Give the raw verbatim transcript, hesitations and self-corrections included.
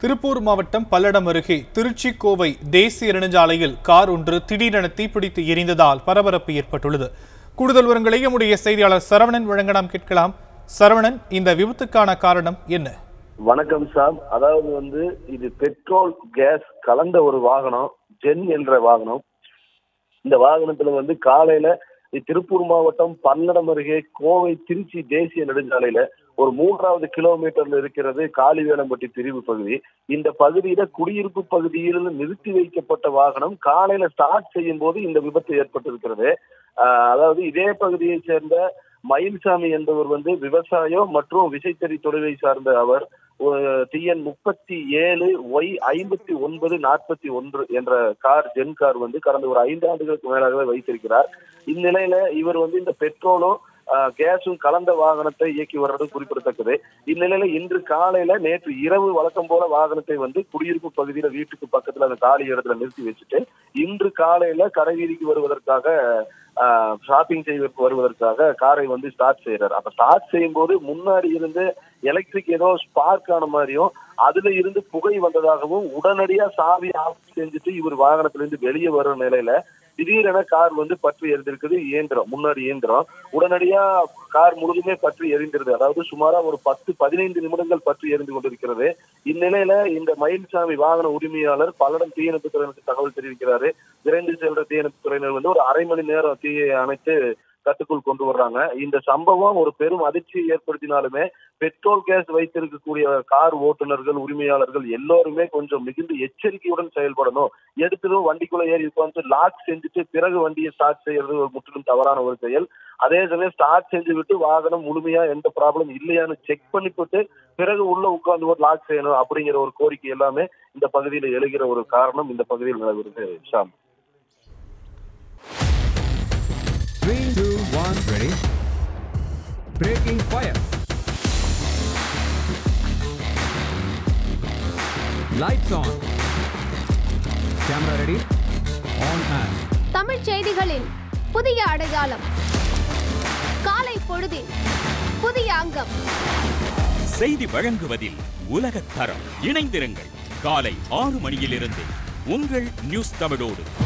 திருப்பூர் மாவட்டம் பல்லடம் அருகே திருச்சி கோவை தேசிய நெடுஞ்சாலையில் கார் ஒன்று திடீரென தீப்பிடித்து எரிந்ததால் பரபரப்பு ஏற்பட்டுள்ளது. கூடுதல் விவரங்களை நம்முடைய செய்தியாளர் சரவணன் வழங்க நாம் கேட்கலாம். சரவணன், இந்த விபத்துக்கான காரணம் என்ன? வணக்கம் சாம். அதாவது வந்து இது பெட்ரோல் கேஸ் கலந்த ஒரு வாகனம், ஜென் என்ற வாகனம். இந்த வாகனத்துல வந்து காலையில திருப்பூர் மாவட்டம் பல்லடம் அருகே கோவை திருச்சி தேசிய நெடுஞ்சாலையில ஒரு மூன்றாவது கிலோமீட்டர்ல இருக்கிறது காளிவேலம்பட்டி பிரிவு பகுதி. இந்த பகுதியில குடியிருப்பு பகுதியில் நிறுத்தி வைக்கப்பட்ட வாகனம் காலையில ஸ்டார்ட் செய்யும் போது இந்த விபத்து ஏற்பட்டிருக்கிறது. ஆஹ் அதாவது இதே பகுதியை சேர்ந்த மயில்சாமி என்பவர் வந்து விவசாயம் மற்றும் விசைத்தறி தொழிலை சார்ந்த அவர் டிஎன் முப்பத்தி ஏழு ஒய் ஐம்பத்தி ஒன்பது நாற்பத்தி ஒன்று என்ற கார் ஜென் கார் வந்து கடந்த ஒரு ஐந்து ஆண்டுகளுக்கு மேலாகவே வைத்திருக்கிறார். இந்நிலையில இவர் வந்து இந்த பெட்ரோலும் கேஸும் கலந்த வாகனத்தை இயக்கி வர்றது குறிப்பிடத்தக்கது. இந்நிலையில இன்று காலையில நேற்று இரவு வழக்கம் போல வாகனத்தை வந்து குடியிருப்பு பகுதியில வீட்டுக்கு பக்கத்துல அந்த காலி இடத்துல நிறுத்தி வச்சுட்டு இன்று காலையில கடைவீதிக்கு வருவதற்காக ஷாப்பிங் செய்ய வருவதற்காக காரை வந்து ஸ்டார்ட் செய்யறாரு. அப்ப ஸ்டார்ட் செய்யும் போது முன்னாடி இருந்து எலக்ட்ரிக் ஏதோ ஸ்பார்க் ஆன மாதிரியும் அதுல இருந்து புகை வந்ததாகவும் உடனடியா சாவி ஆஃப் செஞ்சுட்டு இவர் வாகனத்துல இருந்து வெளியே வர்ற நிலையில திடீரென கார் வந்து பற்றி எரிந்திருக்குது. இயந்திரம் முன்னாடி இயந்திரம் உடனடியா கார் முழுதுமே பற்றி எரிந்திருது. அதாவது சுமாரா ஒரு பத்து பதினைந்து நிமிடங்கள் பற்றி எரிந்து கொண்டிருக்கிறது. இந்நிலையில இந்த மயில்சாமி வாகன உரிமையாளர் பல்லடம் தீயணைப்பு துறையினருக்கு தகவல் தெரிவிக்கிறாரு. விரைந்து செல்ற தீயணைப்பு துறையினர் வந்து ஒரு அரை மணி நேரம் தீயை அணைத்து கட்டுக்குள் கொண்டு வர்றாங்க. இந்த சம்பவம் ஒரு பெரும் அதிர்ச்சியை ஏற்படுத்தினாலுமே பெட்ரோல் கேஸ் வைத்திருக்கக்கூடிய கார் ஓட்டுநர்கள் உரிமையாளர்கள் எல்லோருமே கொஞ்சம் மிகுந்த எச்சரிக்கையுடன் செயல்படணும். எடுத்ததும் வண்டிக்குள்ள ஏறி உட்காந்து லாக் செஞ்சுட்டு பிறகு வண்டியை ஸ்டார்ட் செய்யறது ஒரு முற்றிலும் தவறான ஒரு செயல். அதே சமயம் ஸ்டார்ட் செஞ்சு விட்டு வாகனம் முழுமையா எந்த ப்ராப்ளம் இல்லையான்னு செக் பண்ணிவிட்டு பிறகு உள்ள உட்கார்ந்து ஒரு லாக் செய்யணும் அப்படிங்கிற ஒரு கோரிக்கை எல்லாமே இந்த பகுதியில் எழுகிற ஒரு காரணம் இந்த பகுதியில் நிலவுகிறது. Sham. three, two, one, ready. Breaking fire. Lights on. Camera ready. On and. Tamil செய்திகளின் புதிய அடையாளம். காலை பொழுதின் புதிய அங்கம். செய்தி வழங்குவதில் உலகத் தரம். இணைந்திருங்கள் காலை ஆறு மணியிலிருந்து உங்கள் நியூஸ் தமிழோடு.